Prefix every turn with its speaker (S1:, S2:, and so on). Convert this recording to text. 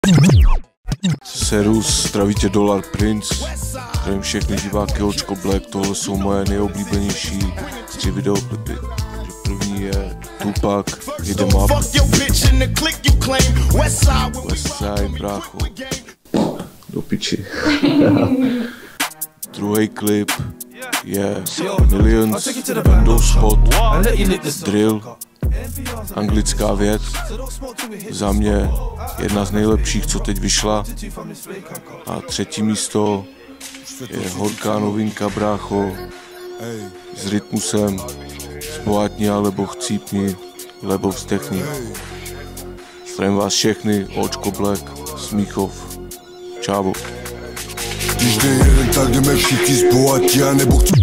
S1: Serus, zdraví tě Dolar Prince, zdravím všechny diváky Očko Black, tohle jsou moje nejoblíbenější 3 videoklipy. První je Tupac, Hit 'em Up, Westside, brácho, do piči. Druhý klip je Millions, Windows Spot, Drill, anglická věc, za mě jedna z nejlepších, co teď vyšla. A třetí místo je horká novinka, brácho, s rytmusem Zbohatni alebo chcípni, lebo vzdechni. Zdravím vás všechny, Očko Black, Smíchov, čávo.
S2: Když jeden tak jdeme všichni zbohatí, nebo chci